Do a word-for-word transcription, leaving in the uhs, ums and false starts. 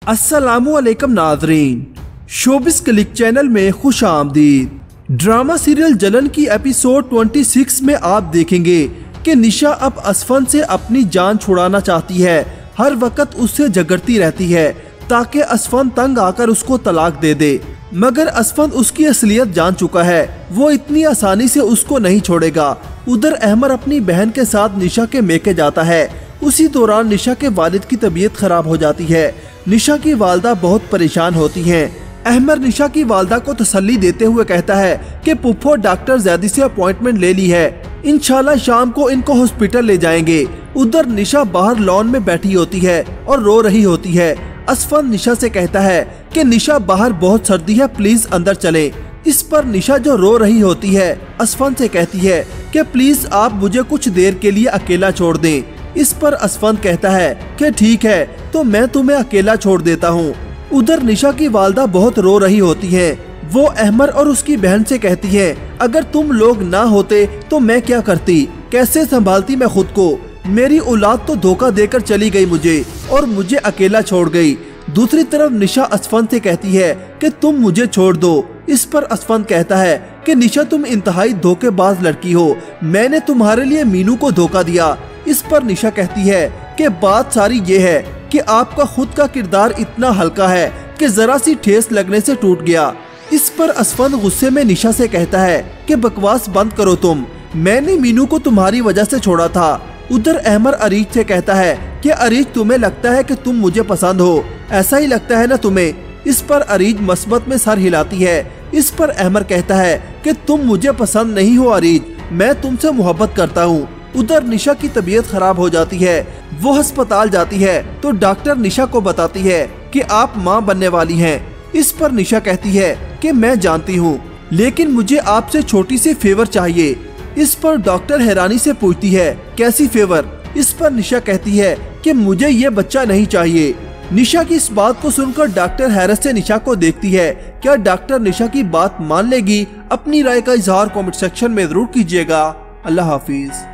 अस्सलामुअलैकुम नाज़रीन, showbiz click channel में खुश आमदीद। ड्रामा सीरियल जलन की एपिसोड छब्बीस में आप देखेंगे कि निशा अब असफन से अपनी जान छुड़ाना चाहती है। हर वक्त उससे झगड़ती रहती है ताकि असफन तंग आकर उसको तलाक दे दे, मगर असफन उसकी असलियत जान चुका है। वो इतनी आसानी से उसको नहीं छोड़ेगा। उधर अहमर अपनी बहन के साथ निशा के मेके जाता है। उसी दौरान निशा के वालिद की तबीयत खराब हो जाती है। निशा की वालदा बहुत परेशान होती हैं। अहमर निशा की वालदा को तसल्ली देते हुए कहता है कि पुप्पो डॉक्टर जैदी से अपॉइंटमेंट ले ली है, इंशाल्लाह शाम को इनको हॉस्पिटल ले जाएंगे। उधर निशा बाहर लॉन में बैठी होती है और रो रही होती है। असफन निशा से कहता है कि निशा बाहर बहुत सर्दी है, प्लीज अंदर चले। इस पर निशा जो रो रही होती है असफन से कहती है कि प्लीज आप मुझे कुछ देर के लिए अकेला छोड़ दें। इस पर असफन कहता है कि ठीक है, तो मैं तुम्हें अकेला छोड़ देता हूँ। उधर निशा की वालदा बहुत रो रही होती है। वो अहमर और उसकी बहन से कहती है अगर तुम लोग ना होते तो मैं क्या करती, कैसे संभालती मैं खुद को। मेरी औलाद तो धोखा देकर चली गई मुझे और मुझे अकेला छोड़ गई। दूसरी तरफ निशा असफन से कहती है कि तुम मुझे छोड़ दो। इस पर असफन कहता है कि निशा तुम इंतहाई धोखेबाज लड़की हो, मैंने तुम्हारे लिए मीनू को धोखा दिया। इस पर निशा कहती है कि बात सारी ये है कि आपका खुद का किरदार इतना हल्का है कि जरा सी ठेस लगने से टूट गया। इस पर असफन गुस्से में निशा से कहता है कि बकवास बंद करो तुम, मैंने मीनू को तुम्हारी वजह से छोड़ा था। उधर अहमर अरीज से कहता है कि अरीज तुम्हें लगता है कि तुम मुझे पसंद हो, ऐसा ही लगता है ना तुम्हें। इस पर अरीज मस्बत में सर हिलाती है। इस पर अहमर कहता है कि तुम मुझे पसंद नहीं हो अरीज, मैं तुमसे मोहब्बत करता हूँ। उधर निशा की तबीयत खराब हो जाती है। वो अस्पताल जाती है तो डॉक्टर निशा को बताती है कि आप माँ बनने वाली हैं। इस पर निशा कहती है कि मैं जानती हूँ, लेकिन मुझे आपसे छोटी सी फेवर चाहिए। इस पर डॉक्टर हैरानी से पूछती है कैसी फेवर। इस पर निशा कहती है कि मुझे ये बच्चा नहीं चाहिए। निशा की इस बात को सुनकर डॉक्टर हैरत से निशा को देखती है। क्या डॉक्टर निशा की बात मान लेगी? अपनी राय का इजहार कमेंट सेक्शन में जरूर कीजिएगा। अल्लाह हाफिज।